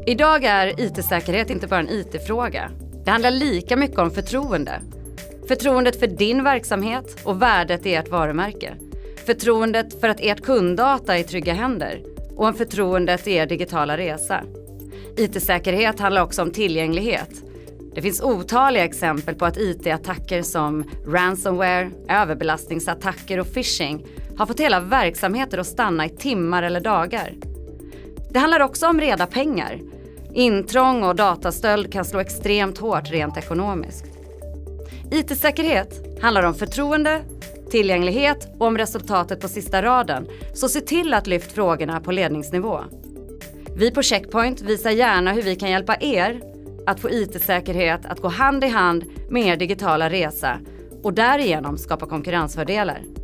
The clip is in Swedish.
Idag är IT-säkerhet inte bara en IT-fråga. Det handlar lika mycket om förtroende. Förtroendet för din verksamhet och värdet i ert varumärke. Förtroendet för att ert kunddata är i trygga händer. Och en förtroendet i er digitala resa. IT-säkerhet handlar också om tillgänglighet. Det finns otaliga exempel på att IT-attacker som ransomware, överbelastningsattacker och phishing har fått hela verksamheter att stanna i timmar eller dagar. Det handlar också om reda pengar. Intrång och datastöld kan slå extremt hårt rent ekonomiskt. IT-säkerhet handlar om förtroende, tillgänglighet och om resultatet på sista raden, så se till att lyfta frågorna på ledningsnivå. Vi på Checkpoint visar gärna hur vi kan hjälpa er att få IT-säkerhet att gå hand i hand med er digitala resa och därigenom skapa konkurrensfördelar.